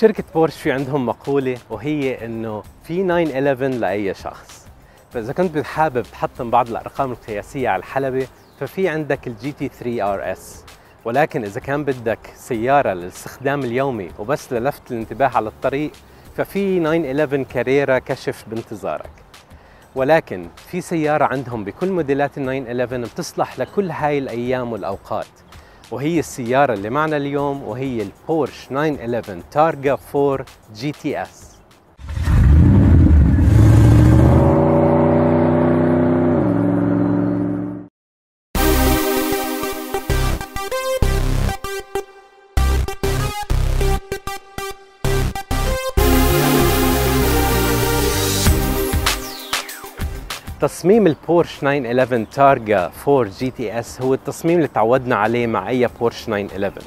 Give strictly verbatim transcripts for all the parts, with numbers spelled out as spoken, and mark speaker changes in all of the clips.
Speaker 1: شركة بورش في عندهم مقولة وهي إنه في تسعة واحد واحد لأي شخص. فإذا كنت حابب تحطم بعض الأرقام القياسية على الحلبة ففي عندك الجي تي ثري آر إس، ولكن إذا كان بدك سيارة للاستخدام اليومي وبس للفت الانتباه على الطريق ففي تسعة واحد واحد كاريرا كشف بانتظارك. ولكن في سيارة عندهم بكل موديلات ال تسعة واحد واحد بتصلح لكل هاي الأيام والأوقات، وهي السيارة اللي معنا اليوم وهي البورش تسعة واحد واحد تارجا فور جي تي اس. تصميم البورش تسعة واحد واحد تارجا فور جي تي اس هو التصميم اللي تعودنا عليه مع أي بورش تسعة واحد واحد،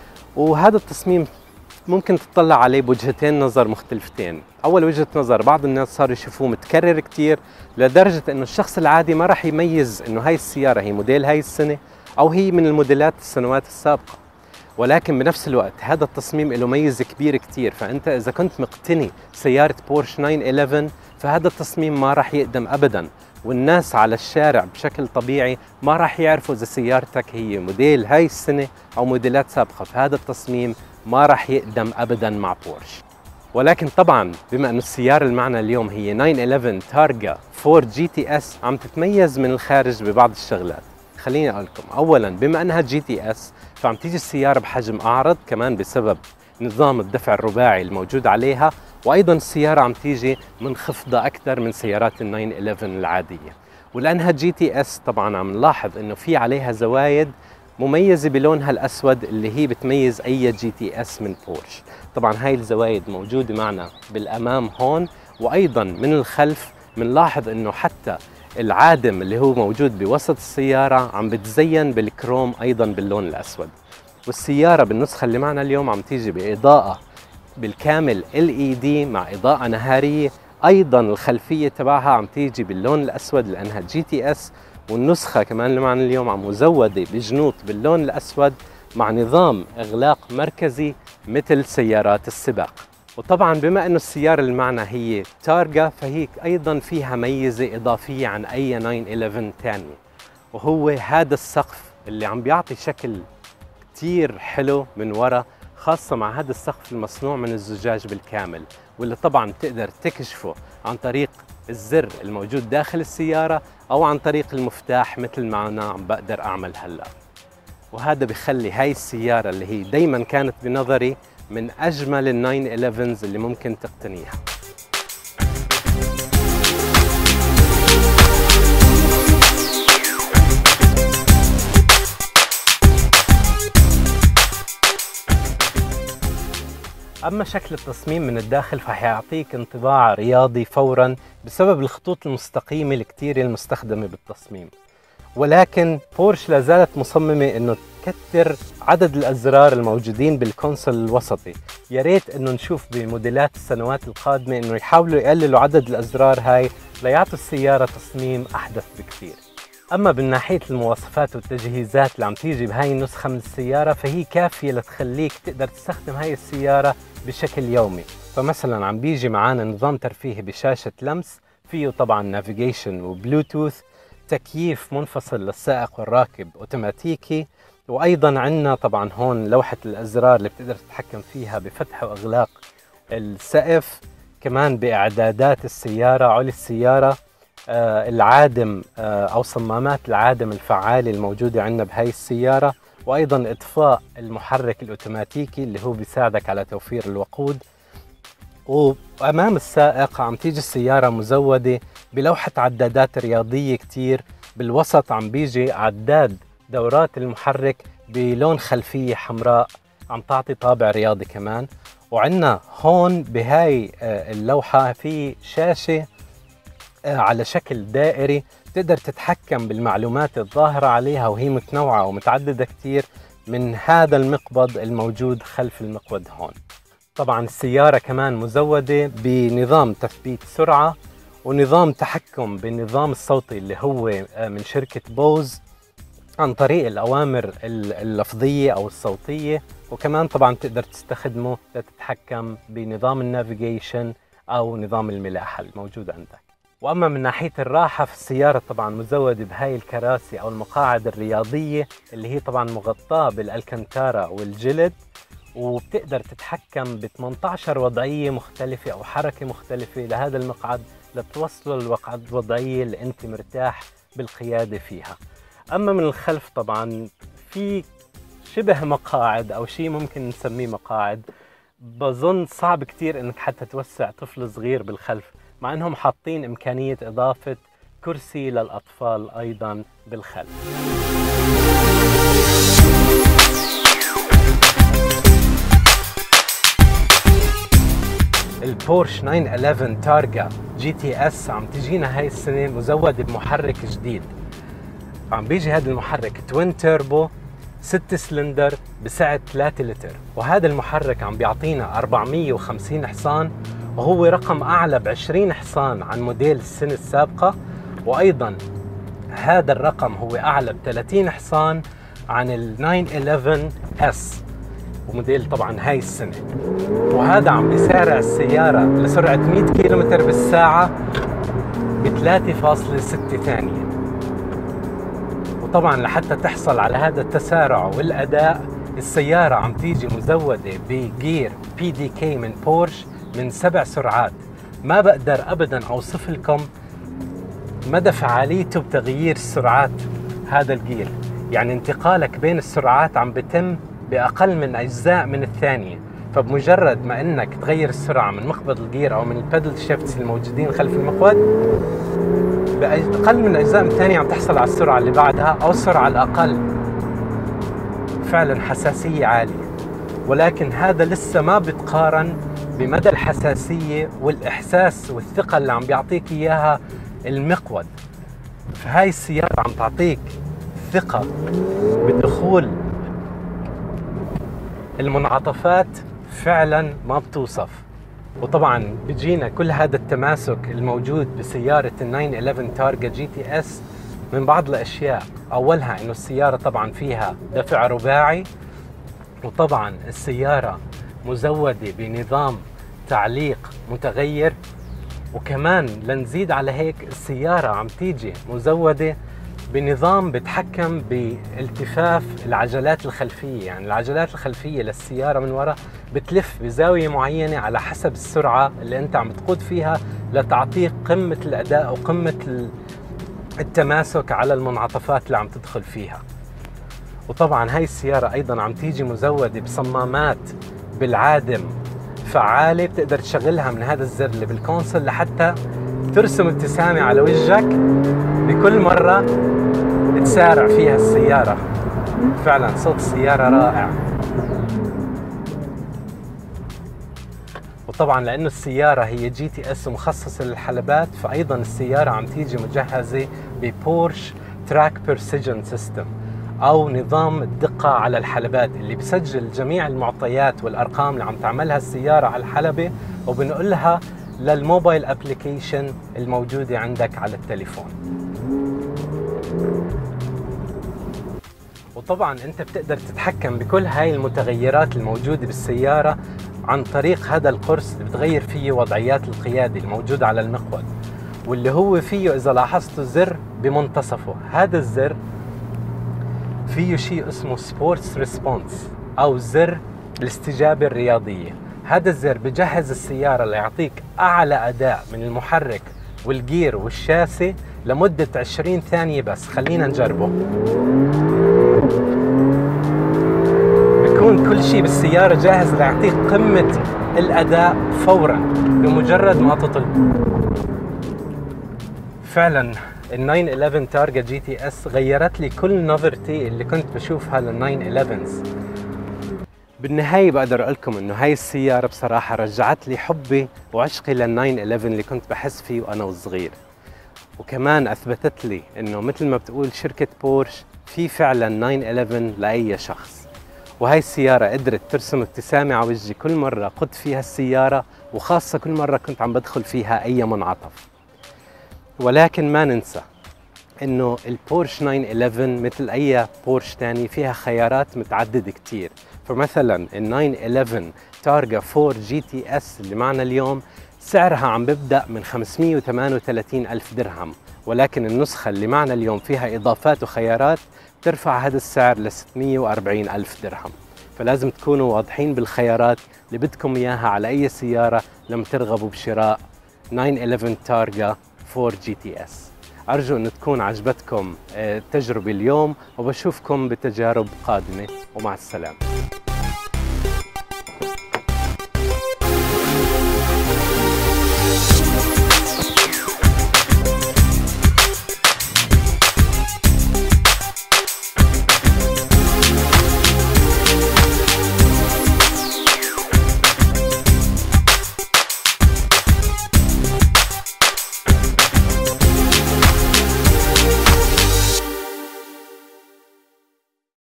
Speaker 1: وهذا التصميم ممكن تطلع عليه بوجهتين نظر مختلفتين. أول وجهة نظر بعض الناس صاروا يشوفوه متكرر كتير لدرجة إنه الشخص العادي ما راح يميز إنه هاي السيارة هي موديل هاي السنة أو هي من الموديلات السنوات السابقة. ولكن بنفس الوقت هذا التصميم له ميزة كبيرة كتير، فأنت إذا كنت مقتني سيارة بورش تسعة واحد واحد فهذا التصميم ما راح يقدم أبداً، والناس على الشارع بشكل طبيعي ما راح يعرفوا إذا سيارتك هي موديل هاي السنة أو موديلات سابقة، فهذا التصميم ما راح يقدم أبداً مع بورش. ولكن طبعاً بما أنه السيارة اللي معنا اليوم هي تسعة واحد واحد تارجا فور جي تي اس عم تتميز من الخارج ببعض الشغلات. خليني أقول لكم، أولاً بما أنها جي تي اس فعم تيجي السيارة بحجم أعرض كمان بسبب نظام الدفع الرباعي الموجود عليها، وأيضاً السيارة عم تيجي منخفضة أكثر من سيارات ال تسعة واحد واحد العادية. ولأنها جي تي اس طبعاً عم نلاحظ إنه في عليها زوايد مميزة بلونها الأسود اللي هي بتميز أي جي تي اس من بورش. طبعاً هاي الزوايد موجودة معنا بالأمام هون، وأيضاً من الخلف بنلاحظ إنه حتى العادم اللي هو موجود بوسط السيارة عم بتزين بالكروم أيضاً باللون الأسود. والسيارة بالنسخة اللي معنا اليوم عم تيجي بإضاءة بالكامل إل إي دي مع إضاءة نهارية، أيضاً الخلفية تبعها عم تيجي باللون الأسود لأنها جي تي اس، والنسخة كمان اللي معنا اليوم عم مزودة بجنوط باللون الأسود مع نظام إغلاق مركزي مثل سيارات السباق. وطبعاً بما أنه السيارة اللي معنا هي تارجا فهي أيضاً فيها ميزة إضافية عن أي تسعة واحد واحد تانية، وهو هذا السقف اللي عم بيعطي شكل كتير حلو من وراء، خاصة مع هذا السقف المصنوع من الزجاج بالكامل، واللي طبعاً تقدر تكشفه عن طريق الزر الموجود داخل السيارة أو عن طريق المفتاح مثل ما أنا عم بقدر أعمل هلأ. وهذا بخلي هاي السيارة اللي هي دايماً كانت بنظري من أجمل ال تسعة واحد واحد اللي ممكن تقتنيها. أما شكل التصميم من الداخل فحيعطيك انطباع رياضي فوراً بسبب الخطوط المستقيمة الكتيرة المستخدمة بالتصميم. ولكن بورش لا زالت مصممة إنه تكتر عدد الأزرار الموجودين بالكونسول الوسطي. يا ريت إنه نشوف بموديلات السنوات القادمة إنه يحاولوا يقللوا عدد الأزرار هاي ليعطوا السيارة تصميم أحدث بكثير. أما من ناحية المواصفات والتجهيزات اللي عم تيجي بهاي النسخة من السيارة فهي كافية لتخليك تقدر تستخدم هاي السيارة بشكل يومي. فمثلا عم بيجي معانا نظام ترفيهي بشاشة لمس، فيه طبعا نافيجيشن وبلوتوث، تكييف منفصل للسائق والراكب اوتوماتيكي، وايضا عندنا طبعا هون لوحة الازرار اللي بتقدر تتحكم فيها بفتح واغلاق السقف، كمان باعدادات السيارة، علي السيارة، آه العادم آه او صمامات العادم الفعالة الموجودة عندنا بهاي السيارة، وايضا اطفاء المحرك الاوتوماتيكي اللي هو بيساعدك على توفير الوقود. وامام السائق عم تيجي السيارة مزودة بلوحة عدادات رياضية كتير، بالوسط عم بيجي عداد دورات المحرك بلون خلفية حمراء عم تعطي طابع رياضي كمان. وعندنا هون بهاي اللوحة في شاشة على شكل دائري تقدر تتحكم بالمعلومات الظاهرة عليها، وهي متنوعة ومتعددة كتير من هذا المقبض الموجود خلف المقود هون. طبعا السيارة كمان مزودة بنظام تثبيت سرعة ونظام تحكم بالنظام الصوتي اللي هو من شركة بوز، عن طريق الأوامر اللفظية أو الصوتية، وكمان طبعا تقدر تستخدمه لتتحكم بنظام النافيجيشن أو نظام الملاحة الموجود عندك. وأما من ناحية الراحة، فالسيارة طبعا مزودة بهاي الكراسي أو المقاعد الرياضية اللي هي طبعا مغطاة بالألكنتارا والجلد، وبتقدر تتحكم ب ثمانية عشر وضعية مختلفة أو حركة مختلفة لهذا المقعد لتوصله للوضعية اللي أنت مرتاح بالقيادة فيها. أما من الخلف طبعا في شبه مقاعد أو شيء ممكن نسميه مقاعد، بظن صعب كتير إنك حتى توسع طفل صغير بالخلف، مع إنهم حاطين إمكانية إضافة كرسي للأطفال أيضا بالخلف. البورش تسعمية وإحدى عشر تارجا جي تي اس عم تجينا هاي السنة مزود بمحرك جديد. عم بيجي هذا المحرك توين تيربو ستة سلندر بسعة ثلاثة لتر، وهذا المحرك عم بيعطينا أربعمية وخمسين حصان، وهو رقم أعلى ب عشرين حصان عن موديل السنة السابقة، وأيضا هذا الرقم هو أعلى ب ثلاثين حصان عن ال تسعمية وإحدى عشر اس وموديل طبعا هاي السنة. وهذا عم بيسارع السيارة لسرعة مئة كيلومتر بالساعة ب ثلاثة فاصلة ستة ثانية. وطبعا لحتى تحصل على هذا التسارع والأداء، السيارة عم تيجي مزودة بجير بي دي كي من بورش من سبع سرعات. ما بقدر أبدا أوصف لكم مدى فعاليته بتغيير السرعات هذا الجير، يعني انتقالك بين السرعات عم بتم بأقل من أجزاء من الثانية. فبمجرد ما إنك تغير السرعة من مقبض الجير أو من البدل شيفتس الموجودين خلف المقود، بأقل من أجزاء من الثانية عم تحصل على السرعة اللي بعدها أو السرعة الأقل. فعلا حساسية عالية، ولكن هذا لسه ما بتقارن بمدى الحساسية والإحساس والثقة اللي عم بيعطيك إياها المقود. فهاي السيارة عم تعطيك ثقة بدخول المنعطفات فعلا ما بتوصف. وطبعا بيجينا كل هذا التماسك الموجود بسيارة ال تسعمية وإحدى عشر تارجا جي تي اس من بعض الأشياء. أولها إنه السيارة طبعا فيها دفع رباعي، وطبعا السيارة مزودة بنظام تعليق متغير، وكمان لنزيد على هيك السيارة عم تيجي مزودة بنظام بتحكم بالتفاف العجلات الخلفية. يعني العجلات الخلفية للسيارة من وراء بتلف بزاوية معينة على حسب السرعة اللي انت عم تقود فيها لتعطيك قمة الأداء وقمة التماسك على المنعطفات اللي عم تدخل فيها. وطبعا هاي السيارة أيضا عم تيجي مزودة بصمامات بالعادم فعالة، بتقدر تشغلها من هذا الزر اللي بالكونسول لحتى ترسم ابتسامة على وجهك بكل مرة تسارع فيها السيارة. فعلا صوت السيارة رائع. وطبعا لأنه السيارة هي جي تي اس مخصصة للحلبات، فأيضا السيارة عم تيجي مجهزة ببورش تراك بيرسيجن سيستم أو نظام الدقة على الحلبات، اللي بسجل جميع المعطيات والأرقام اللي عم تعملها السيارة على الحلبة وبنقلها للموبايل ابليكيشن الموجودة عندك على التليفون. وطبعا انت بتقدر تتحكم بكل هاي المتغيرات الموجودة بالسيارة عن طريق هذا القرص اللي بتغير فيه وضعيات القيادة الموجودة على المقود، واللي هو فيه إذا لاحظتوا زر بمنتصفه. هذا الزر فيه شيء اسمه سبورتس ريسبونس أو زر الاستجابة الرياضية. هذا الزر بجهز السيارة ليعطيك أعلى أداء من المحرك والجير والشاسي لمدة عشرين ثانية بس. خلينا نجربه. بيكون كل شيء بالسيارة جاهز ليعطيك قمة الأداء فورا بمجرد ما تطلب. فعلا ال تسعمية وإحدى عشر تارجا جي تي اس غيرت لي كل نظرتي اللي كنت بشوفها لل تسعمية وإحدى عشر. بالنهاية بقدر أقول لكم إنه هاي السيارة بصراحة رجعت لي حبي وعشقي لل تسعمية وإحدى عشر اللي كنت بحس فيه وأنا وصغير، وكمان أثبتت لي إنه مثل ما بتقول شركة بورش في فعلا تسعمية وإحدى عشر لأي شخص. وهي السيارة قدرت ترسم ابتسامة على وجهي كل مرة قدت فيها السيارة، وخاصة كل مرة كنت عم بدخل فيها أي منعطف. ولكن ما ننسى انه البورش تسعة واحد واحد مثل اي بورش تاني فيها خيارات متعدده كتير. فمثلا ال تسعة واحد واحد تارجا فور جي تي اس اللي معنا اليوم سعرها عم ببدأ من خمسمية وثمانية وثلاثين ألف درهم، ولكن النسخة اللي معنا اليوم فيها إضافات وخيارات ترفع هذا السعر ل ستمية وأربعين ألف درهم. فلازم تكونوا واضحين بالخيارات اللي بدكم إياها على أي سيارة لما ترغبوا بشراء تسعة واحد واحد تارجا فور جي تي اس. أرجو أن تكون عجبتكم التجربة اليوم، وبشوفكم بتجارب قادمة، ومع السلامة.